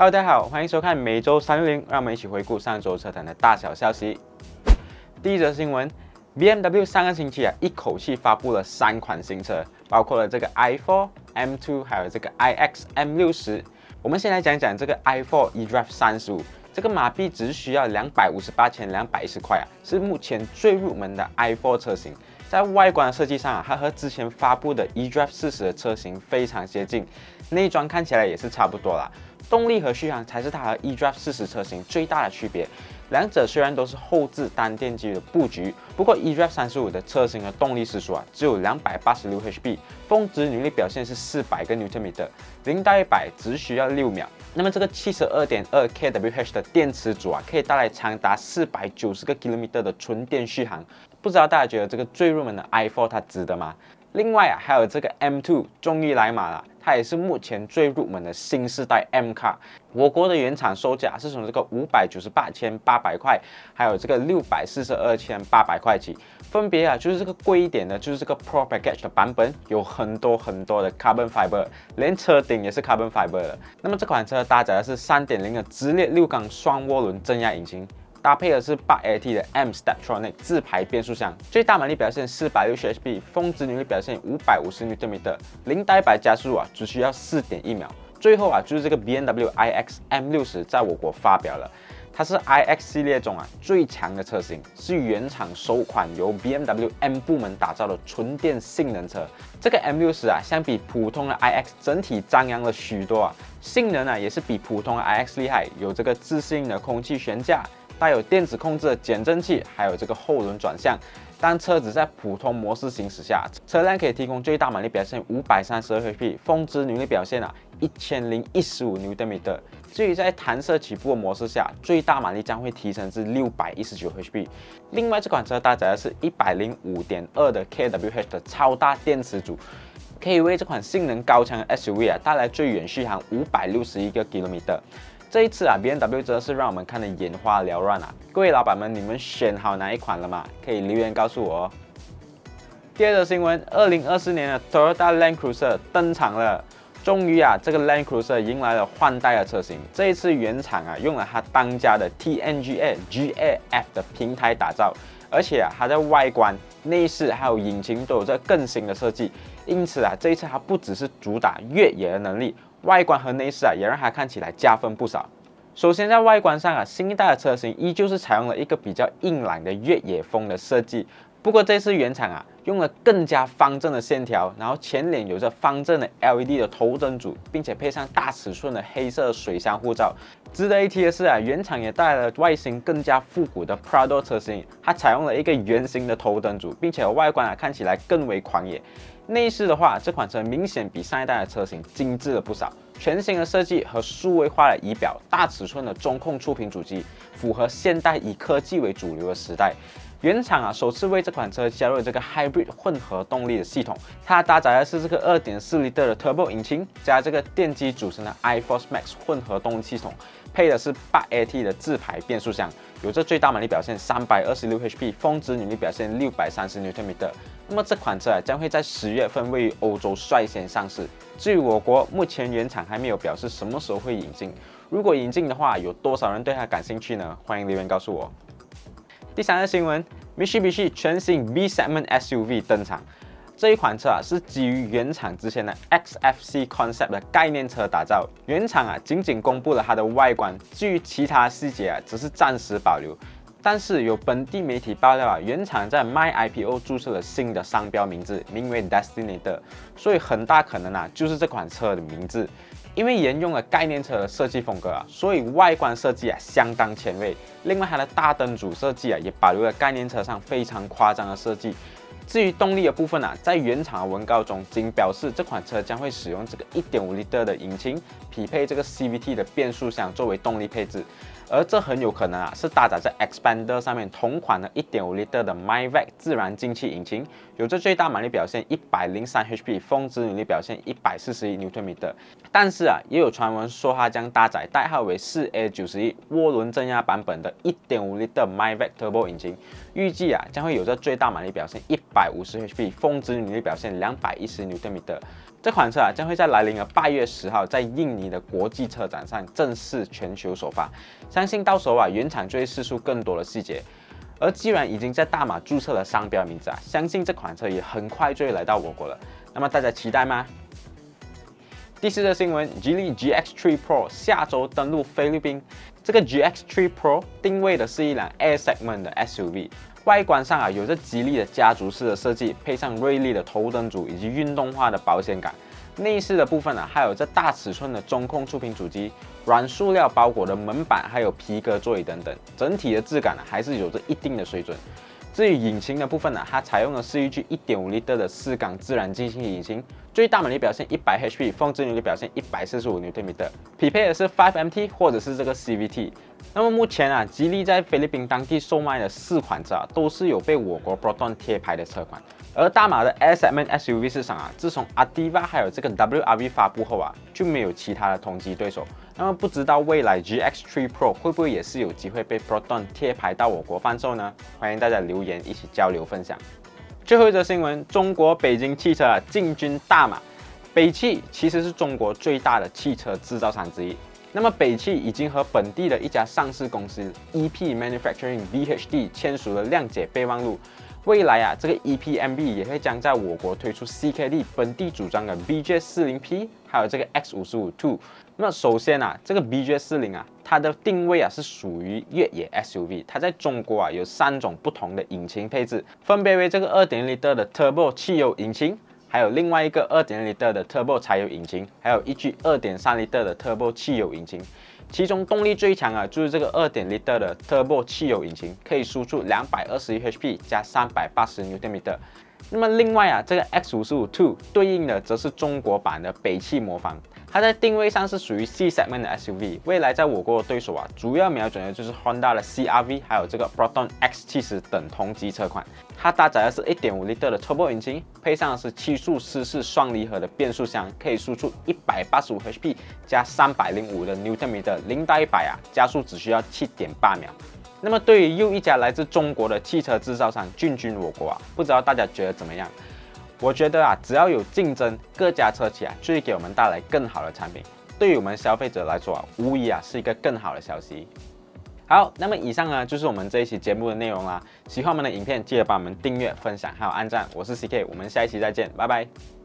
Hello， 大家好，欢迎收看每周360，让我们一起回顾上周车坛的大小消息。第一则新闻 ，BMW 上个星期一口气发布了3款新车，包括了这个 i4、M2， 还有这个 iX M60。我们先来讲讲这个 i4 eDrive 35，这个马币只需要258,210块是目前最入门的 i4 车型。在外观设计上它和之前发布的 eDrive 40的车型非常接近，内装看起来也是差不多啦。动力和续航才是它和 eDrive 40车型最大的区别。两者虽然都是后置单电机的布局，不过 eDrive 35的车型的动力时速只有286 HP， 峰值扭力表现是400个 Nm， 0到100只需要6秒。那么这个 72.2 kWh 的电池组可以带来长达490个 km 的纯电续航。不知道大家觉得这个最入门的 i4 它值得吗？另外还有这个 M2 终于来马了，它也是目前最入门的新世代 M Car。我国的原厂售价是从这个598,800块，还有这个642,800块起，分别就是这个贵一点的，就是这个 Pro Package 的版本，有很多的 Carbon Fiber， 连车顶也是 Carbon Fiber 的。那么这款车搭载的是 3.0 的直列6缸双涡轮增压引擎。搭配的是 8AT 的 M Steptronic 自排变速箱，最大马力表现460 HP， 峰值扭力表现550 Nm， 0到100加速只需要4.1秒。最后就是这个 BMW iX M60 在我国发表了，它是 iX 系列中最强的车型，是原厂首款由 BMW M 部门打造的纯电性能车。这个 M60相比普通的 iX 整体张扬了许多性能也是比普通的 iX 厉害，有这个自适应的空气悬架。带有电子控制的减震器，还有这个后轮转向。当车子在普通模式行驶下，车辆可以提供最大马力表现532 HP， 峰值扭力表现1015 Nm。至于在弹射起步的模式下，最大马力将会提升至619 HP。另外，这款车搭载的是105.2的 kWh 的超大电池组，可以为这款性能高强的 SUV 带来最远续航561个 km。这一次BMW 真的是让我们看得眼花缭乱各位老板们，你们选好哪一款了吗？可以留言告诉我哦。第二则新闻，2024年的 Toyota Land Cruiser 登场了。终于这个 Land Cruiser 迎来了换代的车型。这一次原厂用了它当家的 TNGA GA-F 的平台打造，而且它在外观、内饰还有引擎都有这更新的设计。因此这一次它不只是主打越野的能力。外观和内饰也让它看起来加分不少。首先在外观上新一代的车型依旧是采用了一个比较硬朗的越野风的设计，不过这次原厂用了更加方正的线条，然后前脸有着方正的 LED 的头灯组，并且配上大尺寸的黑色水箱护罩。值得一提的是原厂也带来了外形更加复古的 Prado 车型，它采用了一个圆形的头灯组，并且外观看起来更为狂野。内饰的话，这款车明显比上一代的车型精致了不少，全新的设计和数位化的仪表，大尺寸的中控触屏主机，符合现代以科技为主流的时代。原厂首次为这款车加入了这个 Hybrid 混合动力的系统，它搭载的是这个 2.4L 的 Turbo 引擎，加这个电机组成的 iForce Max 混合动力系统，配的是 8AT 的自排变速箱，有着最大马力表现326 HP， 峰值扭力表现630 Nm。那么这款车将会在10月份位于欧洲率先上市。至于我国，目前原厂还没有表示什么时候会引进。如果引进的话，有多少人对它感兴趣呢？欢迎留言告诉我。第三个新闻 ，Mitsubishi 全新 B Segment SUV 登场。这一款车是基于原厂之前的 XFC Concept 的概念车打造。原厂仅仅公布了它的外观，至于其他细节只是暂时保留。但是有本地媒体爆料原厂在 MyIPO 注册了新的商标名字，名为 Destinator， 所以很大可能就是这款车的名字。因为沿用了概念车的设计风格所以外观设计相当前卫。另外它的大灯组设计也保留了概念车上非常夸张的设计。至于动力的部分在原厂的文告中仅表示这款车将会使用这个 1.5L 的引擎，匹配这个 CVT 的变速箱作为动力配置。而这很有可能是搭载在 Xpander 上面同款的 1.5L 的 MyVac 自然进气引擎， 有着最大马力表现103 HP， 峰值扭力表现141 Nm。但是也有传闻说它将搭载代号为 4A91 涡轮增压版本的 1.5L MyVac Turbo 引擎，预计将会有着最大马力表现150 HP， 峰值扭力表现210 Nm。这款车将会在来临的8月10号在印尼的国际车展上正式全球首发，相信到时候原厂就会释出更多的细节。而既然已经在大马注册了商标名字相信这款车也很快就会来到我国了。那么大家期待吗？第4则新闻 ，Geely GX3 Pro 下周登陆菲律宾。这个 GX3 Pro 定位的是一辆 A segment 的 SUV， 外观上有着吉利的家族式的设计，配上锐利的头灯组以及运动化的保险杆。内饰的部分还有这大尺寸的中控触屏主机、软塑料包裹的门板，还有皮革座椅等等，整体的质感还是有着一定的水准。至于引擎的部分它采用的是一具 1.5L 的4缸自然进气引擎，最大马力表现100 HP， 峰值扭力表现145 Nm， 匹配的是 5MT 或者是这个 CVT。那么目前吉利在菲律宾当地售卖的4款车都是有被我国 Proton 贴牌的车款。而大马的 S segment SUV 市场自从 Ativa 还有这个 WRV 发布后就没有其他的同级对手。那么不知道未来 GX3 Pro 会不会也是有机会被 Proton 贴牌到我国贩售呢？欢迎大家留言一起交流分享。最后一则新闻，中国北京汽车进军大马。北汽其实是中国最大的汽车制造商之一。那么北汽已经和本地的一家上市公司 EP Manufacturing VHD 签署了谅解备忘录。未来这个 EPMB 也会将在我国推出 CKD 本地组装的 BJ40P， 还有这个 X55-2。那么首先这个 BJ40它的定位是属于越野 SUV， 它在中国有3种不同的引擎配置，分别为这个 2.0L 的 Turbo 汽油引擎，还有另外一个 2.0L 的 Turbo 柴油引擎，还有一具 2.3L 的 Turbo 汽油引擎。其中动力最强就是这个 2.0L 的 Turbo 汽油引擎，可以输出221 HP 加380 Nm。那么另外这个 X55-2 对应的则是中国版的北汽魔方，它在定位上是属于 C segment 的 SUV， 未来在我国的对手主要瞄准的就是 Honda 的 CR-V， 还有这个 Proton X70 等同级车款。它搭载的是 1.5L 的 Turbo 引擎，配上的是7速湿式双离合的变速箱，可以输出185 HP 加305的 Nm， 0到100加速只需要7.8秒。那么对于又一家来自中国的汽车制造商进军我国不知道大家觉得怎么样？我觉得只要有竞争，各家车企就会给我们带来更好的产品，对于我们消费者来说无疑是一个更好的消息。好，那么以上就是我们这一期节目的内容啦。喜欢我们的影片，记得帮我们订阅、分享还有按赞。我是 CK， 我们下一期再见，拜拜。